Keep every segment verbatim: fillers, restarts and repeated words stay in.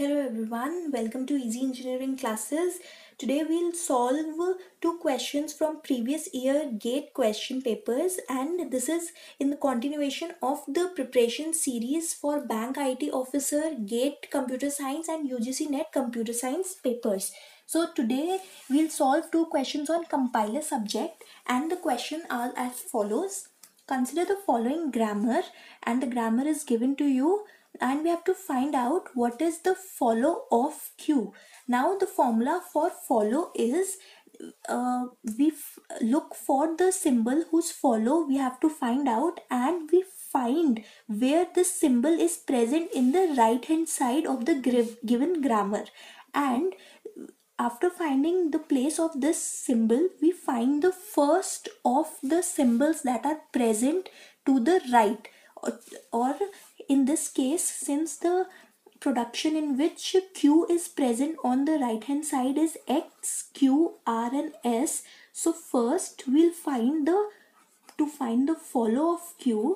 Hello everyone, welcome to Easy Engineering classes. Today we'll solve two questions from previous year GATE question papers, and this is in the continuation of the preparation series for Bank I T Officer GATE Computer Science and U G C NET Computer Science papers. So today we'll solve two questions on compiler subject, and the question are as follows. Consider the following grammar, and the grammar is given to you, and we have to find out what is the follow of Q. Now the formula for follow is uh, we look for the symbol whose follow we have to find out, and we find where this symbol is present in the right hand side of the given grammar. And after finding the place of this symbol, we find the first of the symbols that are present to the right, or, or in this case, since the production in which Q is present on the right hand side is X, Q, R and S, so first we'll find the to find the follow of Q,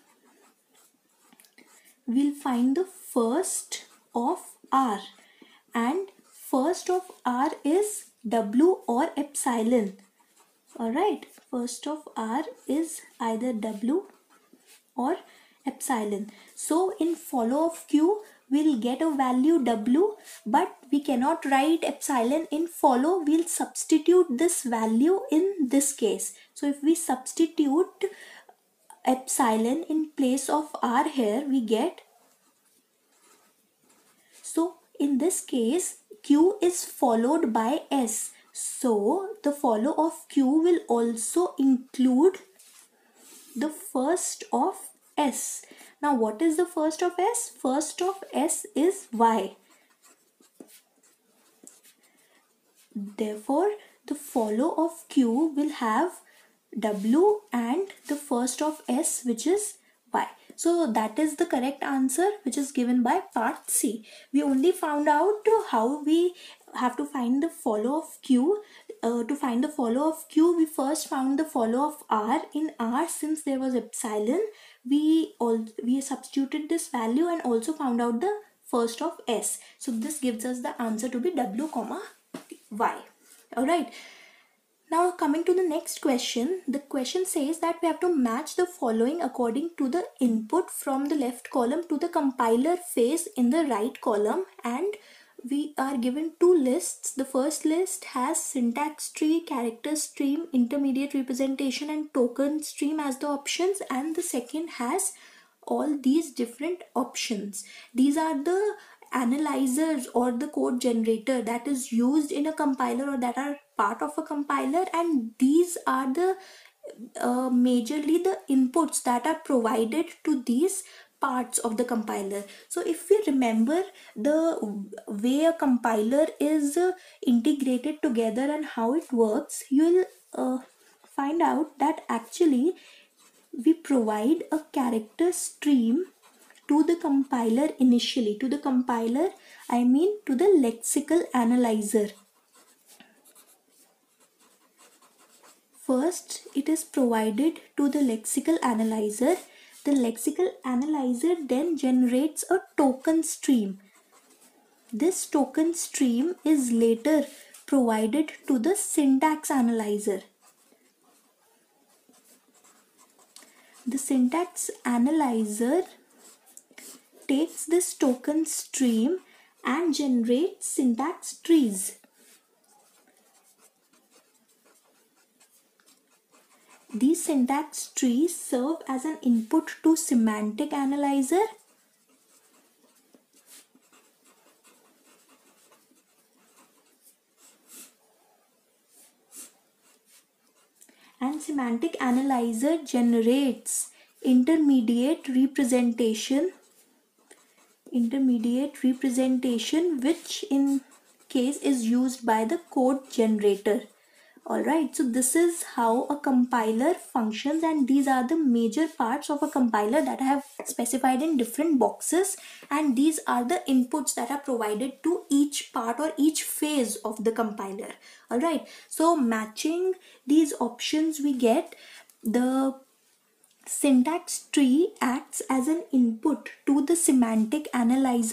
we'll find the first of R, and first of R is W or epsilon. Alright, first of R is either W or epsilon. So in follow of Q, we'll get a value W, but we cannot write epsilon in follow. We'll substitute this value in this case. So if we substitute epsilon in place of R here, we get, so in this case Q is followed by S, so the follow of Q will also include the first of S. Now what is the first of S? First of S is Y. Therefore the follow of Q will have W and the first of S, which is Y. So that is the correct answer, which is given by part C. We only found out how we have to find the follow of Q. Uh, to find the follow of Q, we first found the follow of R. In R, since there was epsilon, we all we substituted this value and also found out the first of S. So this gives us the answer to be W comma Y. Alright. Now coming to the next question, the question says that we have to match the following according to the input from the left column to the compiler phase in the right column, and we are given two lists. The first list has syntax tree, character stream, intermediate representation and token stream as the options, and the second has all these different options. These are the analyzers or the code generator that is used in a compiler or that are part of a compiler, and these are the uh, majorly the inputs that are provided to these parts of the compiler. So if we remember the way a compiler is uh, integrated together and how it works, you will uh, find out that actually we provide a character stream to the compiler initially. To the compiler, I mean to the lexical analyzer. First, it is provided to the lexical analyzer. The lexical analyzer then generates a token stream. This token stream is later provided to the syntax analyzer. The syntax analyzer takes this token stream and generates syntax trees. These syntax trees serve as an input to semantic analyzer, and semantic analyzer generates intermediate representation intermediate representation which in case is used by the code generator. Alright, so this is how a compiler functions, and these are the major parts of a compiler that I have specified in different boxes, and these are the inputs that are provided to each part or each phase of the compiler. Alright, so matching these options, we get the syntax tree acts as an input to the semantic analyzer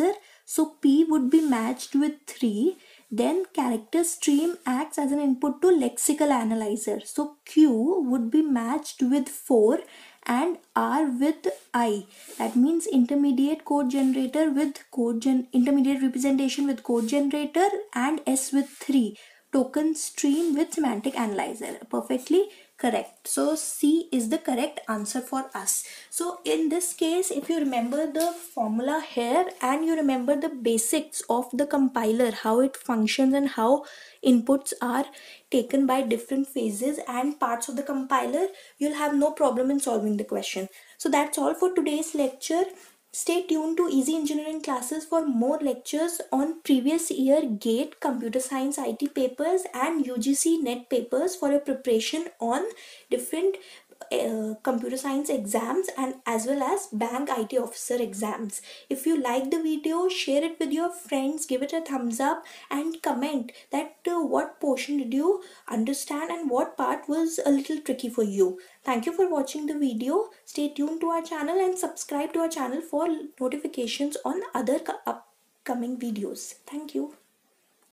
So P would be matched with three. Then character stream acts as an input to lexical analyzer. So Q would be matched with four and R with I. That means intermediate code generator with code gen intermediate representation with code generator, and S with three. Token stream with semantic analyzer. Perfectly correct. So C is the correct answer for us. So in this case, if you remember the formula here and you remember the basics of the compiler, how it functions and how inputs are taken by different phases and parts of the compiler, you'll have no problem in solving the question. So that's all for today's lecture. Stay tuned to Easy Engineering Classes for more lectures on previous year GATE Computer Science I T papers and U G C NET papers for a preparation on different uh, computer science exams and as well as bank I T officer exams. If you like the video, share it with your friends, give it a thumbs up and comment that uh, what portion did you understand and what part was a little tricky for you. Thank you for watching the video. Stay tuned to our channel and subscribe to our channel for notifications on other upcoming videos. Thank you.